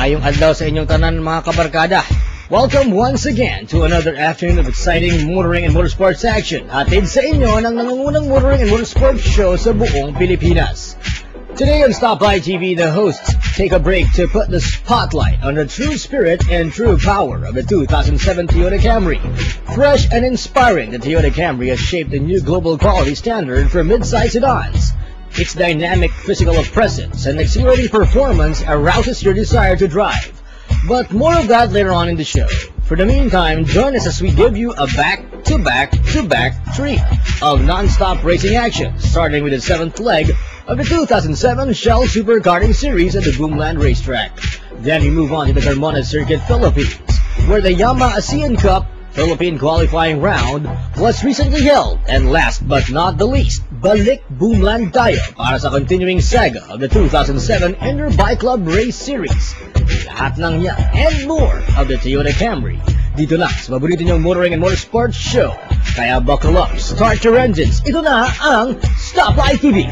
Maayong adlaw sa inyong tanan mga kabarkada. Welcome once again to another afternoon of exciting motoring and motorsports action. Hatid sa inyo ng nangungunang motoring and motorsports show sa buong Pilipinas. Today on Stoplight TV, the hosts take a break to put the spotlight on the true spirit and true power of the 2007 Toyota Camry. Fresh and inspiring, the Toyota Camry has shaped a new global quality standard for mid-size sedans. Its dynamic physical presence and exhilarating performance arouses your desire to drive. But more of that later on in the show. For the meantime, join us as we give you a back-to-back-to-back treat of non-stop racing action, starting with the 7th leg of the 2007 Shell Super Karting Series at the Boomland racetrack. Then we move on to the Carmona Circuit, Philippines, where the YAMAHA ASEAN Cup Philippine qualifying round was recently held. And last but not the least, balik Boomland tayo para sa continuing saga of the 2007 Inter Bike Club Race Series. Lahat ng yan and more of the Toyota Camry dito lang sa paborito niyong motoring and motorsports show. Kaya buckle up, start your engines. Ito na ang Stoplight TV.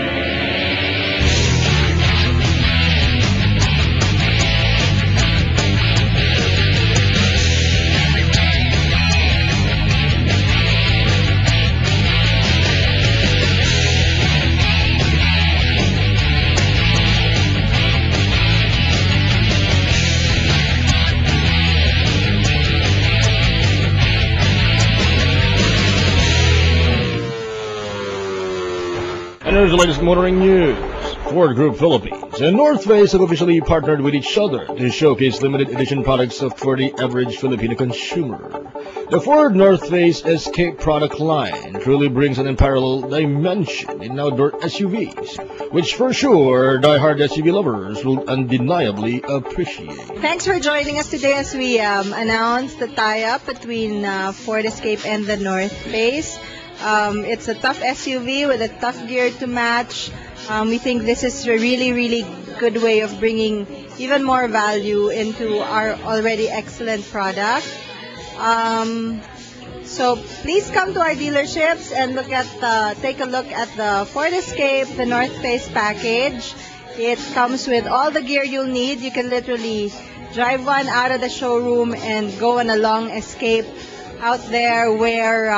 And here's the latest motoring news. Ford Group Philippines and North Face have officially partnered with each other to showcase limited edition products for the average Filipino consumer. The Ford North Face Escape product line truly brings an unparalleled dimension in outdoor SUVs, which for sure die-hard SUV lovers will undeniably appreciate. Thanks for joining us today as we announce the tie-up between Ford Escape and the North Face. It's a tough SUV with a tough gear to match. We think this is a really good way of bringing even more value into our already excellent product. So please come to our dealerships and take a look at the Ford Escape, the North Face package. It comes with all the gear you'll need. You can literally drive one out of the showroom and go on a long escape out there where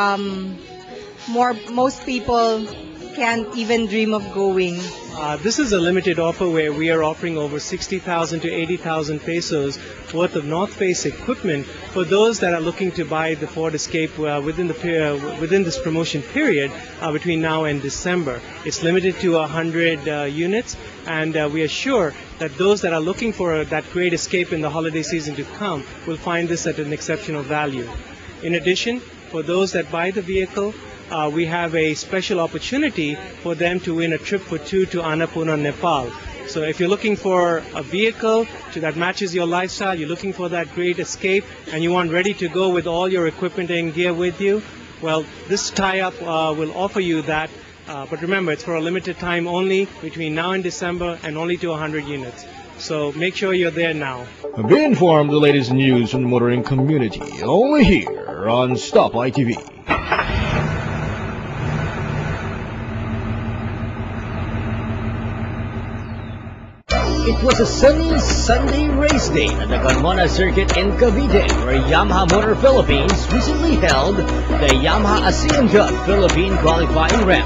most people can't even dream of going. This is a limited offer where we are offering over 60,000 to 80,000 pesos worth of North Face equipment for those that are looking to buy the Ford Escape within this promotion period between now and December. It's limited to 100 units, and we are sure that those that are looking for that great escape in the holiday season to come will find this at an exceptional value. In addition, for those that buy the vehicle, we have a special opportunity for them to win a trip for two to Annapurna, Nepal. So if you're looking for a vehicle that matches your lifestyle, you're looking for that great escape, and you want ready to go with all your equipment and gear with you, well, this tie-up will offer you that. But remember, it's for a limited time only between now and December, and only to 100 units. So make sure you're there now. Be informed the latest news from the motoring community, only here on Stoplight TV. It was a sunny Sunday race day at the Carmona Circuit in Cavite, where YAMAHA Motor Philippines recently held the YAMAHA ASEAN Cup Philippine qualifying round.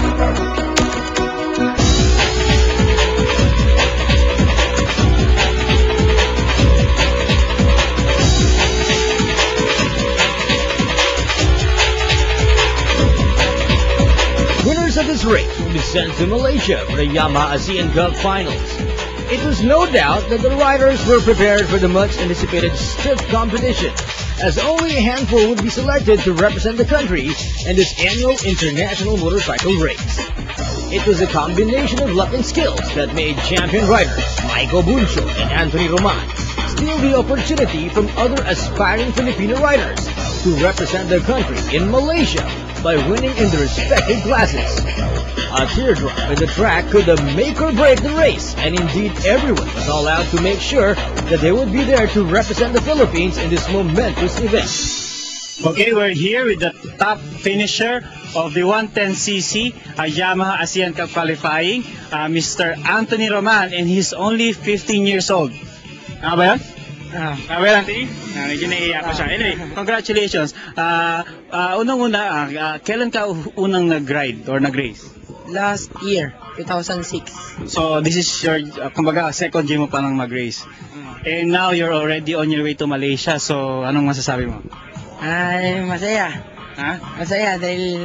Winners of this race will be sent to Malaysia for the YAMAHA ASEAN Cup Finals. It was no doubt that the riders were prepared for the much-anticipated stiff competition, as only a handful would be selected to represent the country in this annual international motorcycle race. It was a combination of luck and skills that made champion riders Michael Buncho and Anthony Roman steal the opportunity from other aspiring Filipino riders to represent their country in Malaysia by winning in their respective classes. A teardrop in the track could make or break the race, and indeed everyone was all out to make sure that they would be there to represent the Philippines in this momentous event. Okay, we're here with the top finisher of the 110cc YAMAHA ASEAN Cup qualifying, Mr. Anthony Roman, and he's only 15 years old. Ba yan? Well, Auntie, medyo naiiyak pa siya. Anyway, congratulations. Unang-una, kailan ka unang nag-ride or nag-race? Last year, 2006. So, this is your, kumbaga, second year mo pa nang mag-race. And now, you're already on your way to Malaysia. So, anong masasabi mo? Masaya. Ha? Masaya dahil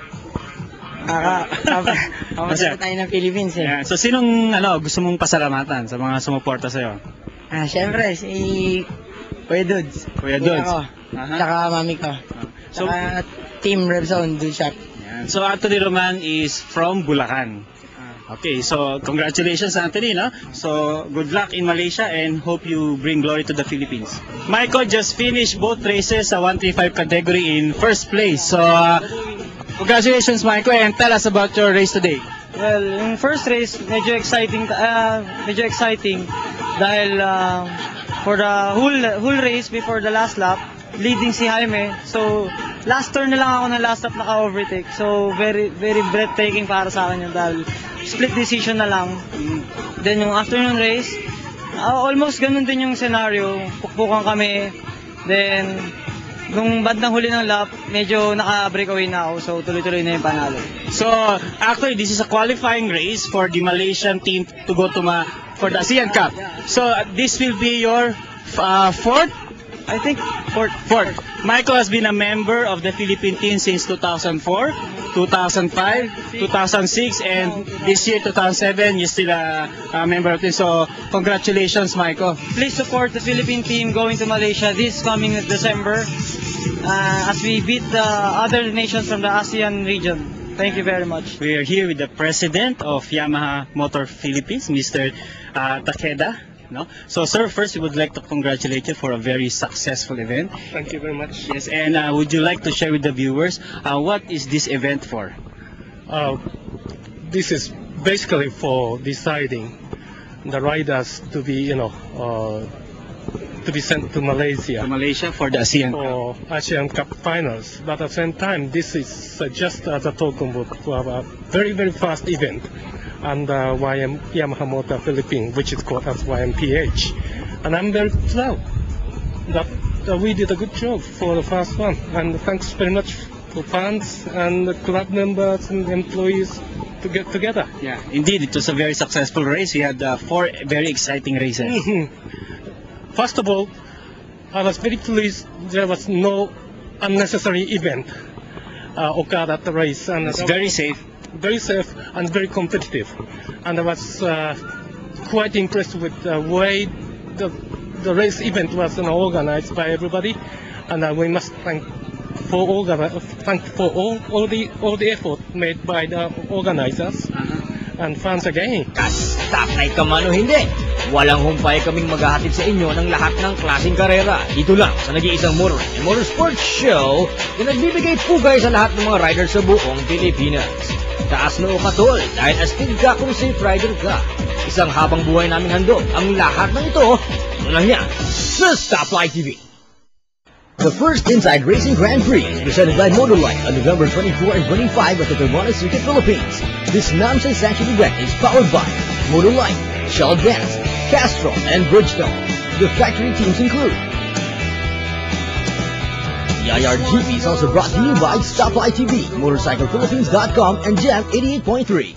masaya tayo ng Philippines eh. Yeah. So, sinong gusto mong pasalamatan sa mga sumuporta sa'yo? Siyempre, si Kuya Dudes. Kuya Dudes. Ako. Tsaka mami ko. Tsaka Team Repzone, Dude Shop. So, Anthony Roman is from Bulacan. Okay, so congratulations, Anthony, no? So, good luck in Malaysia and hope you bring glory to the Philippines. Michael just finished both races sa 135 category in first place. So, congratulations, Michael, and tell us about your race today. Well, yung first race, medyo exciting dahil for the whole race before the last lap, leading si Jaime. So, last turn na lang ako ng last lap naka-overtake. So, very very breathtaking para sa akin yun dahil split decision na lang. Then yung afternoon race, almost ganun din yung scenario. Pukpukan kami. Then, nung bandang huli ng lap, medyo naka-breakaway na ako. So, tuloy-tuloy na yung panalo. So, actually, this is a qualifying race for the Malaysian team to go to for the ASEAN Cup. So, this will be your fourth? I think Fourth. Michael has been a member of the Philippine team since 2004, 2005, 2006, and this year, 2007, you're still a member of the team. So, congratulations, Michael. Please support the Philippine team going to Malaysia this coming December as we beat the other nations from the ASEAN region. Thank you very much. We are here with the president of Yamaha Motor Philippines, Mr. Takeda. No? So, sir, first we would like to congratulate you for a very successful event. Thank you very much. Yes, and would you like to share with the viewers what is this event for? This is basically for deciding the riders to be, to be sent to Malaysia. To Malaysia for the ASEAN for ASEAN Cup finals. But at the same time, this is just as a token of a very, very fast event. And Yamaha Motor Philippines, which is called as YMPH. And I'm very proud that we did a good job for the first one. And thanks very much for fans and the club members and employees to get together. Yeah, indeed, it was a very successful race. We had 4 very exciting races. First of all, I was very pleased there was no unnecessary event occurred at the race. And it's very safe. Very safe and very competitive, and I was quite impressed with the way the race event was organized by everybody, and we must thank for all the effort made by the organizers and fans again. Stoplight ka man o hindi, walang humpay kaming maghahatid sa inyo ng lahat ng klaseng karera. Dito lang sa nag-iisang motoring and motorsports show na nagbibigay pugay sa lahat ng mga riders sa buong Pilipinas. Taas noo ka tol, dahil astig ka kung safe rider ka. Isang habang buhay namin handog. Ang lahat ng ito, lang yan sa Stoplight TV. The first Inside Racing Grand Prix is presented by Motorlight on November 24 and 25 at the Carmona Circuit, Philippines. This nonsense-sanctioned event is powered by Motorlight, Shell Advance, Castrol, and Bridgestone. The factory teams include YAR GP is also brought to you by Stoplight TV, MotorcyclePhilippines.com, and Jam 88.3.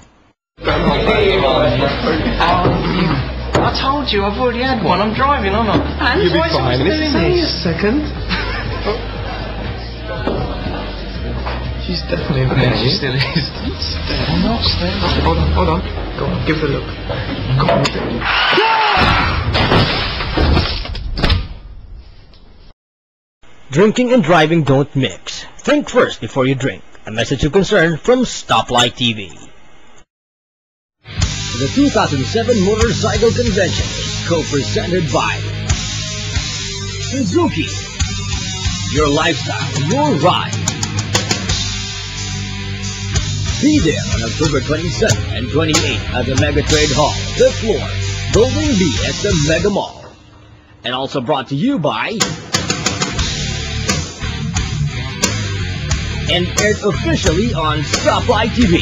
I told you, I've already had one. I'm driving, aren't I? You'll be fine. This is a second. She's definitely in there. She still is. Oh, no, stay. Hold on. Go on, give it a look. Go on. Drinking and driving don't mix. Think first before you drink. A message of concern from Stoplight TV. The 2007 Motorcycle Convention is co-presented by Suzuki. Your lifestyle, your ride. Be there on October 27 and 28 at the Mega Trade Hall, the floor, Building B at the Mega Mall. And also brought to you by and aired officially on Stoplight TV.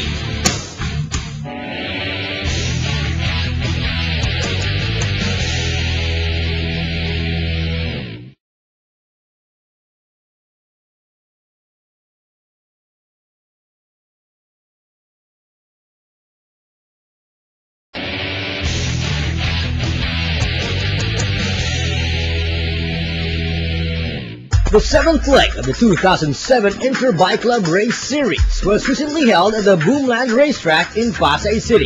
The 7th leg of the 2007 Interbike Club Race Series was recently held at the Boomland racetrack in Pasay City.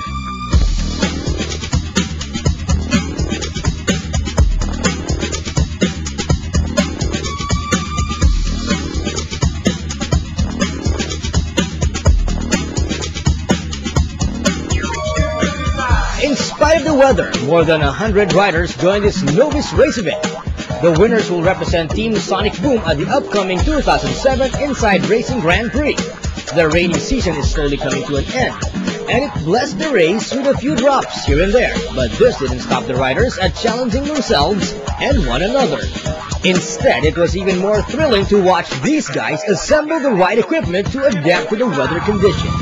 In spite of the weather, more than 100 riders joined this novice race event. The winners will represent Team Sonic Boom at the upcoming 2007 Inside Racing Grand Prix. The rainy season is slowly coming to an end, and it blessed the race with a few drops here and there. But this didn't stop the riders at challenging themselves and one another. Instead, it was even more thrilling to watch these guys assemble the right equipment to adapt to the weather conditions.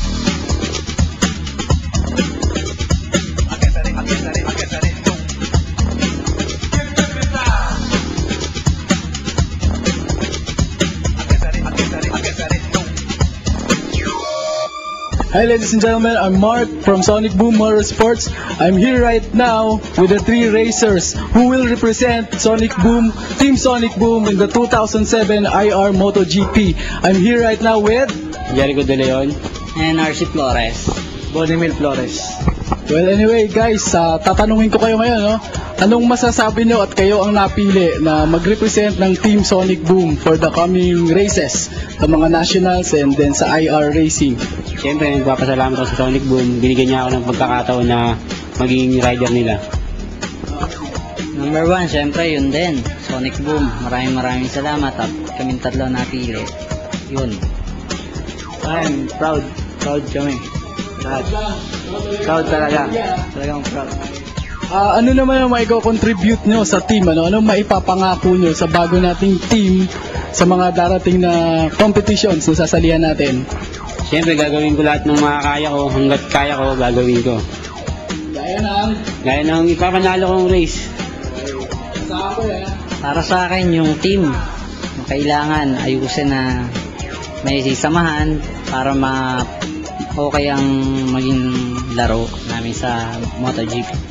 Hi ladies and gentlemen, I'm Mark from Sonic Boom Motorsports. I'm here right now with the 3 racers who will represent Sonic Boom, Team Sonic Boom in the 2007 IR MotoGP. I'm here right now with Jericho De Leon and RC Flores. Bonimil Flores. Well anyway guys, tatanungin ko kayo ngayon, no? Anong masasabi nyo at kayo ang napili na mag-represent ng Team Sonic Boom for the coming races, sa mga nationals and then sa IR racing? Siyempre, nagpapasalamat ako sa Sonic Boom. Binigyan niya ako ng pagkakataon na maging rider nila. Number 1, siyempre, yun din. Sonic Boom. Maraming salamat at kaming tatlo napili. Yun. I'm proud. Proud kami. Lahat. Proud talaga. Talagang proud. Ano naman ang maiko-contribute nyo sa team? Anong maipapangako nyo sa bago nating team sa mga darating na competitions na sasalihan natin? Siyempre, gagawin ko lahat ng makakaya ko. Hanggat kaya ko, gagawin ko. Gaya ng ipapanalo kong race. Para sa akin, yung team, kailangan ayusin na may sisamahan para okay ang maging laro namin sa MotoGP.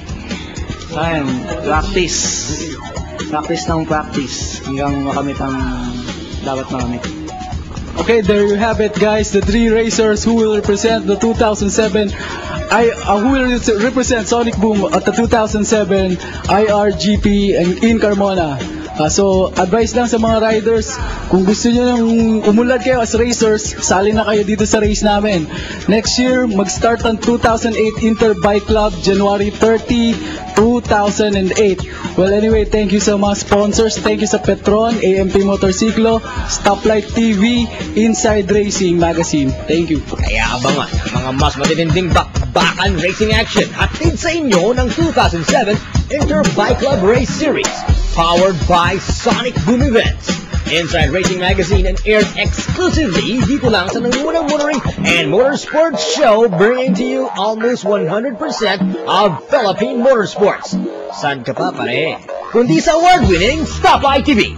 Practice ng practice hanggang makamit ang dapat makamit. Okay, there you have it guys, the 3 racers who will represent the 2007 who will represent Sonic Boom at the 2007 IRGP in Carmona. So, advice lang sa mga riders, kung gusto nyo nang umulad kayo as racers, sali na kayo dito sa race namin. Next year, mag-start ang 2008 Interbike Club, January 30, 2008. Well, anyway, thank you sa mga sponsors. Thank you sa Petron, AMP Motorsiklo, Stoplight TV, Inside Racing Magazine. Thank you. Kaya abangan ang mga mas matitinding bakbakan racing action hatid sa inyo ng 2007 Interbike Club Race Series, powered by Sonic Boom Events. Inside Racing Magazine and aired exclusively dito lang sa nangungunang motoring and motorsports show, bringing to you almost 100% of Philippine motorsports. Saan ka pa pare? Kundi sa award-winning Stoplight TV.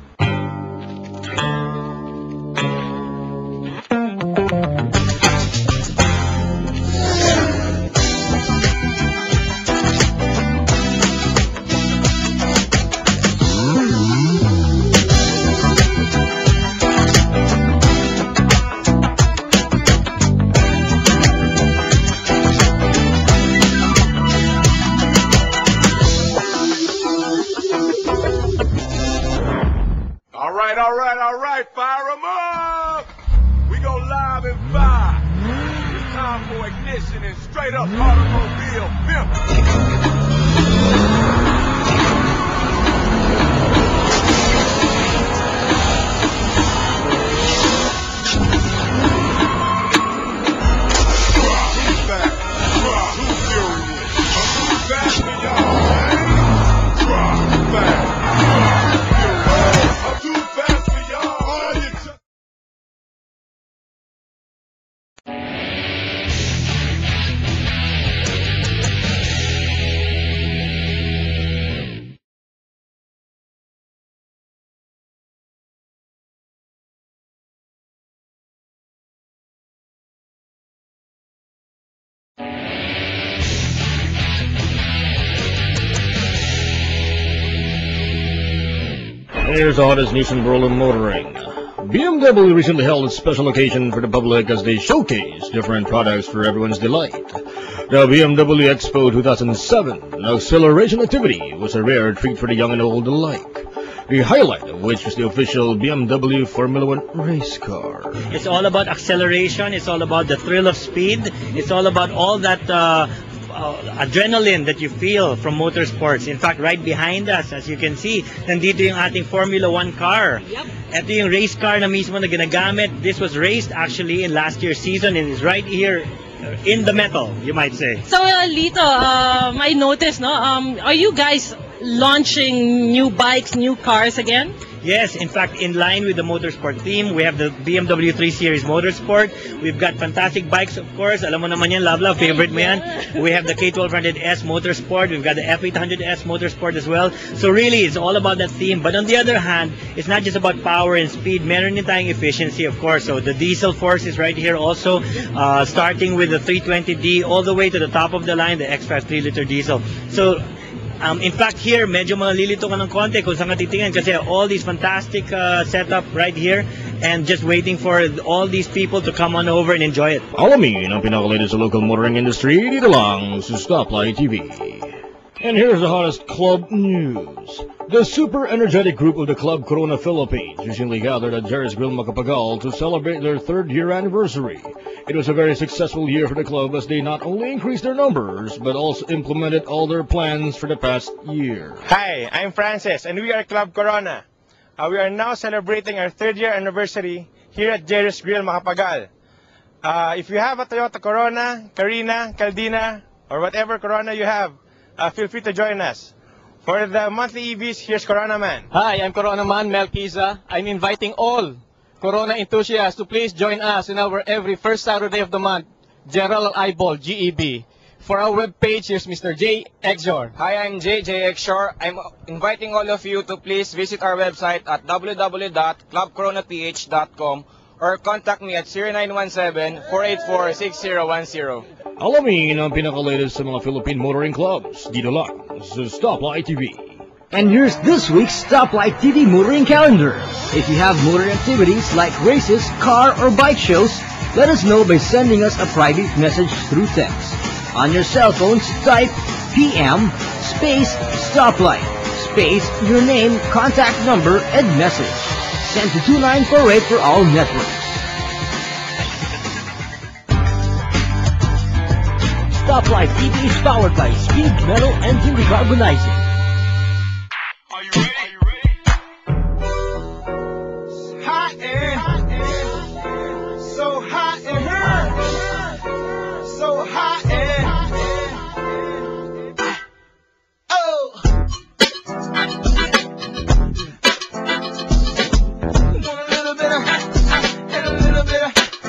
All right, fire 'em up! We go live in 5. It's time for ignition and straight up automobile pimp. Here's the hottest news in the world of motoring. BMW recently held a special occasion for the public as they showcased different products for everyone's delight. The BMW Expo 2007, an acceleration activity, was a rare treat for the young and old alike. The highlight of which was the official BMW Formula One race car. It's all about acceleration, it's all about the thrill of speed, it's all about all that adrenaline that you feel from motorsports. In fact, right behind us, as you can see, nandito yung ating Formula 1 car. Yep. Ito yung race car na mismo na ginagamit. This was raced actually in last year's season and is right here in the metal, you might say. So, Lito, I noticed, no? Are you guys launching new bikes, new cars again? Yes, in fact, in line with the motorsport theme, we have the BMW 3 Series Motorsport. We've got fantastic bikes, of course. Alam mo naman yan, love, favorite mo yan. We have the K1200S Motorsport. We've got the F800S Motorsport as well. So really, it's all about that theme. But on the other hand, it's not just about power and speed. Meron din tayong efficiency, of course. So the diesel force is right here also, starting with the 320D all the way to the top of the line, the X5 3-liter diesel. So in fact, here, medyo malilito ka ng konti kung saan ka titingnan kasi all these fantastic setup right here and just waiting for all these people to come on over and enjoy it. Alamin ang pinakalatest sa local motoring industry dito lang sa Stoplight TV. And here's the hottest club news. The super energetic group of the Club Corona Philippines recently gathered at Jerry's Grill Macapagal to celebrate their 3rd year anniversary. It was a very successful year for the club as they not only increased their numbers, but also implemented all their plans for the past year. Hi, I'm Francis, and we are Club Corona. We are now celebrating our 3rd year anniversary here at Jerry's Grill Macapagal. If you have a Toyota Corona, Carina, Caldina, or whatever Corona you have, feel free to join us. For the monthly EVs, here's Corona Man. Hi, I'm Corona Man Mel Kiza. I'm inviting all Corona enthusiasts to please join us in our every first Saturday of the month, General Eyeball, GEB. For our webpage, here's Mr. J. Exor. Hi, I'm J. Exor. I'm inviting all of you to please visit our website at www.clubcoronaph.com or contact me at 0917-484-6010. Alamin ang pinakalatest sa mga Philippine motoring clubs dito lang sa Stoplight TV. And here's this week's Stoplight TV motoring calendar. If you have motoring activities like races, car, or bike shows, let us know by sending us a private message through text. On your cell phones, type PM space Stoplight space your name, contact number, and message. Send to 2948 for all networks. Stoplight TV is powered by Speed Metal Engine Decarbonizing. Hot air, so hot in here, so hot air. Oh, want a little bit of and a little bit of.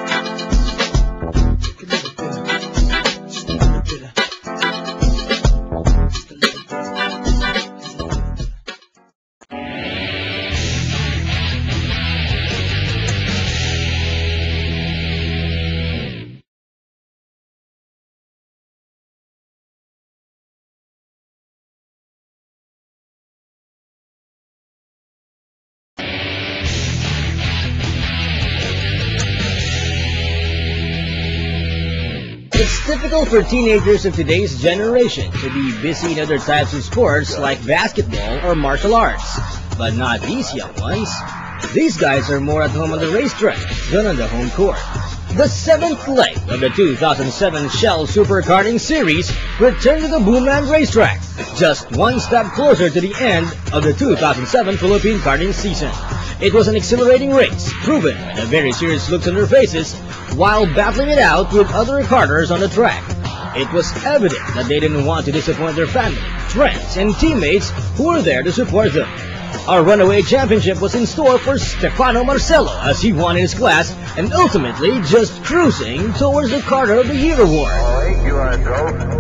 It's typical for teenagers of today's generation to be busy in other types of sports like basketball or martial arts. But not these young ones. These guys are more at home on the racetrack than on the home court. The 7th leg of the 2007 Shell Super Karting Series returned to the Boomland racetrack, just one step closer to the end of the 2007 Philippine karting season. It was an exhilarating race, proven by the very serious looks on their faces, while battling it out with other karters on the track. It was evident that they didn't want to disappoint their family, friends, and teammates who were there to support them. Our runaway championship was in store for Stefano Marcelo as he won in his class and ultimately just cruising towards the Karter of the Year award. You are a drove.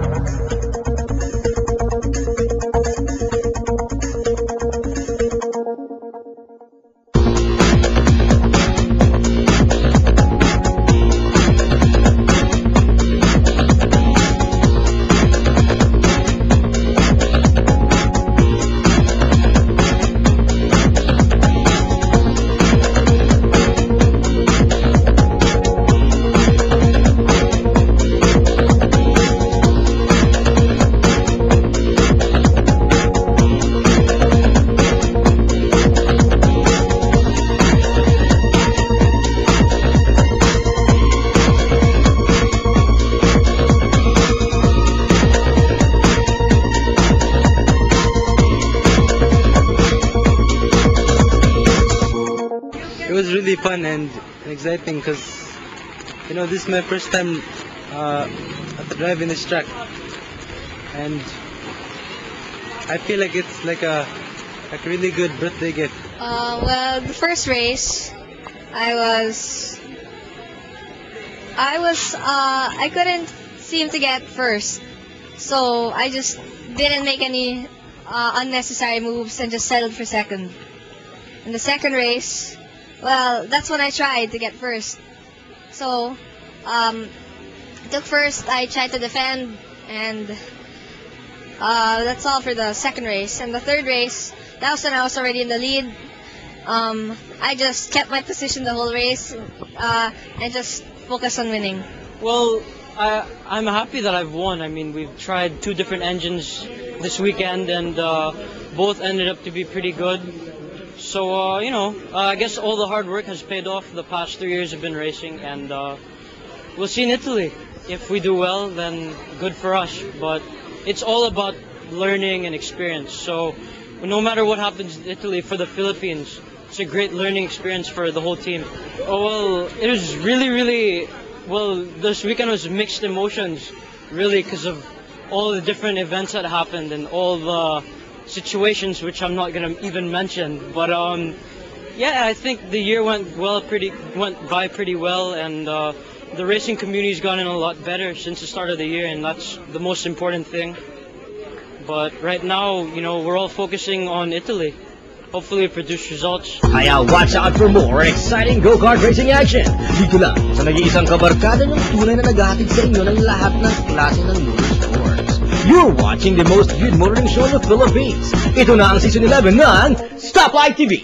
was really fun and exciting because, you know, this is my first time driving this track, and I feel like it's like a really good birthday gift. Well, the first race, I couldn't seem to get first, so I just didn't make any unnecessary moves and just settled for second. In the second race, well, that's when I tried to get first. So, took first, I tried to defend, and that's all for the second race. And the third race, that was when I was already in the lead. I just kept my position the whole race and just focused on winning. Well, I'm happy that I've won. I mean, we've tried 2 different engines this weekend, and both ended up to be pretty good. So, you know, I guess all the hard work has paid off. The past 3 years I've been racing, and we'll see in Italy. If we do well, then good for us. But it's all about learning and experience. So no matter what happens in Italy, for the Philippines, it's a great learning experience for the whole team. Oh, well, it was really, well, this weekend was mixed emotions, really, because of all the different events that happened and all the situations which I'm not going to even mention. But yeah, I think the year went by pretty well, and the racing community's gotten a lot better since the start of the year, and that's the most important thing. But right now, you know, we're all focusing on Italy. Hopefully produce results. Kaya watch out for more exciting go-kart racing action. Dito lang sa nag-iisang kabarkada ng tunay na naghahatid sa inyo ng lahat ng klase ng motorsports. You're watching the most viewed motoring show in the Philippines. Ito na ang Season 11 ng Stoplight TV.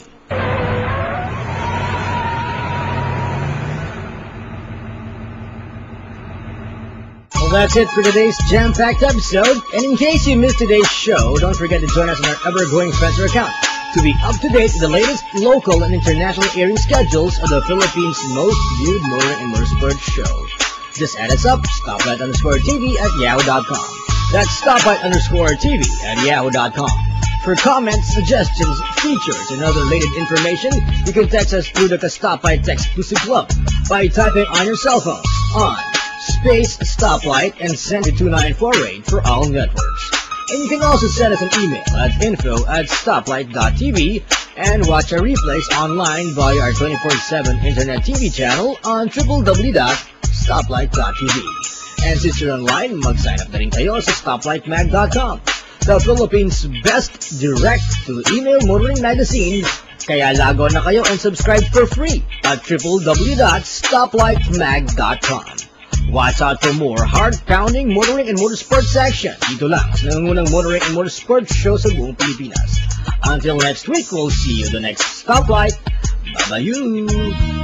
Well, that's it for today's jam-packed episode. And in case you missed today's show, don't forget to join us on our ever-growing Spencer account to be up-to-date with the latest local and international airing schedules of the Philippines' most viewed motoring and motorsports show. Just add us up, stoplight_TV at yahoo.com. That's stoplight_TV at yahoo.com. For comments, suggestions, features, and other related information, you can text us through the Stoplight Text Exclusive Club by typing on your cell phone on space stoplight and send to 2948 for all networks. And you can also send us an email at info@stoplight.tv and watch our replays online via our 24/7 internet TV channel on www.stoplight.tv. And since you're online, mag-sign up na rin kayo sa stoplightmag.com, the Philippines' best direct-to-email motoring magazine. Kaya log on na kayo and subscribe for free at www.stoplightmag.com. Watch out for more heart-pounding motoring and motorsports action dito lang sa nangungunang motoring and motorsports show sa buong Pilipinas. Until next week, we'll see you the next Stoplight. Bye-bye!